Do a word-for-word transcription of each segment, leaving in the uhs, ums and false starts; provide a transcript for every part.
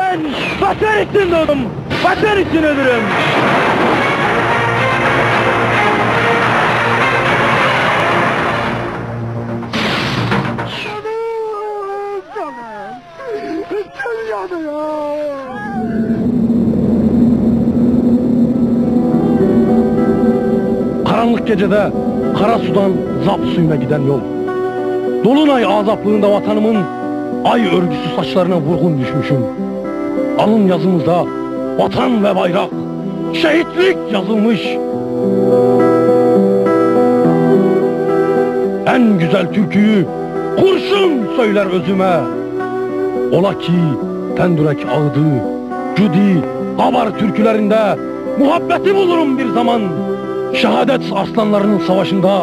Ben vatan için doğdum, vatan için ölürüm. Karanlık gecede Karasu'dan Zap suyuna giden yol. Dolunay azaplığında vatanımın ay örgüsü saçlarına vurgun düşmüşüm. Alın yazımızda vatan ve bayrak, şehitlik yazılmış. En güzel türküyü kurşun söyler özüme. Ola ki Tendürek ağıdı, Cudi, Kabar türkülerinde muhabbeti bulurum bir zaman. Şehadet aslanlarının savaşında.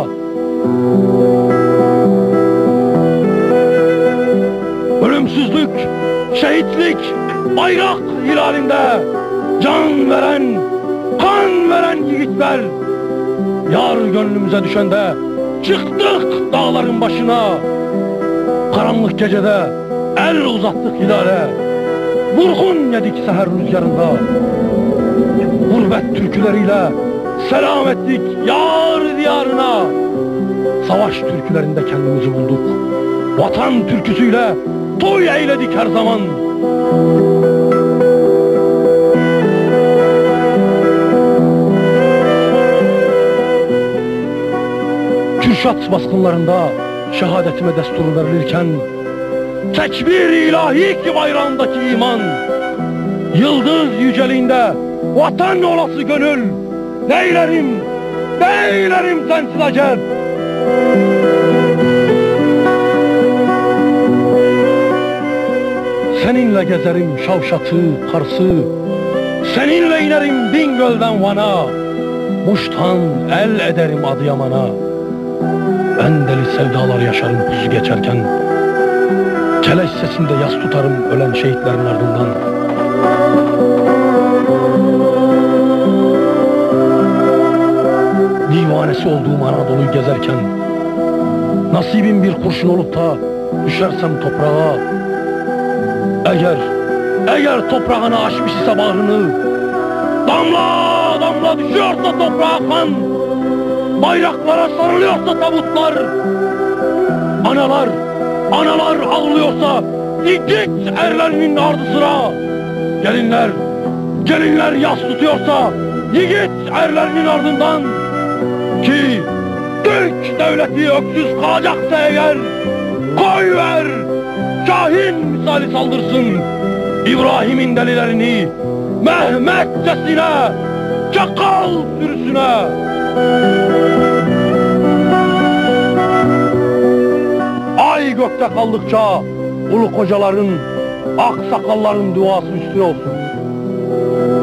Ölümsüzlük, şehitlik, bayrak hilalinde can veren, kan veren yiğitler. Yar gönlümüze düşende çıktık dağların başına. Karanlık gecede el uzattık hilale. Vurgun yedik seher rüzgarında. Gurbet türküleriyle selam ettik yar diyarına. Savaş türkülerinde kendimizi bulduk. Vatan türküsüyle toy eyledik her zaman. Kürşat baskınlarında şehadetime destur verilirken tekbir ilahi ki bayrağındaki iman, yıldız yüceliğinde vatan olası gönül, neylerim, neylerim sensiz acep. Seninle gezerim Şavşat'ı, Kars'ı, seninle inerim Bingöl'den Van'a, Muş'tan el ederim Adıyaman'a. Ben deli sevdalar yaşarım kuzu geçerken, keleş sesinde yas tutarım ölen şehitlerin ardından. Divanesi olduğum Anadolu'yu gezerken, nasibim bir kurşun olup da düşersem toprağa, eğer, eğer toprağını aşmış ise bağrını, damla damla düşüyorsa toprağa kan, bayraklara sarılıyorsa tabutlar, analar, analar ağlıyorsa yiğit erlerinin ardı sıra, gelinler, gelinler yas tutuyorsa yiğit erlerinin ardından, ki Türk devleti öksüz kalacaksa eğer, koy ver, Şahin misali saldırsın İbrahim'in delilerini, Mehmetçesine, çakal sürüsüne. Ay gökte kaldıkça ulu kocaların, ak sakalların duası üstüne olsun.